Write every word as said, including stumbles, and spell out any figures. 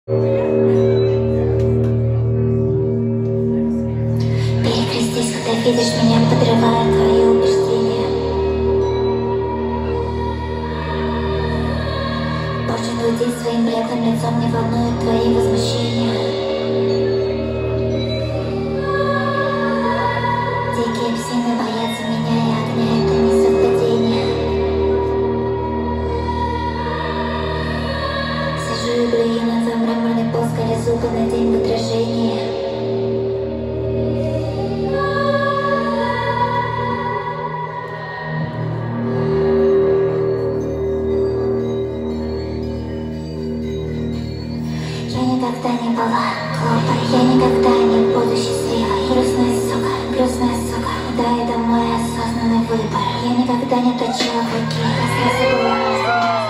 Перекрестись, когда видишь меня, подрывая твои убеждения. Может уйти своим бледным лицом, не волнуют твои возмущения. Дикие псины боятся меня и огня, это не совпадение. Сижу и блюю на твой мраморный пол, скали зубы на день в отражении. Я никогда не была глупой, я никогда не буду счастливой. Грустная сука, грустная сука, да, это мой осознанный выбор. Я никогда не точила клыки, я сразу была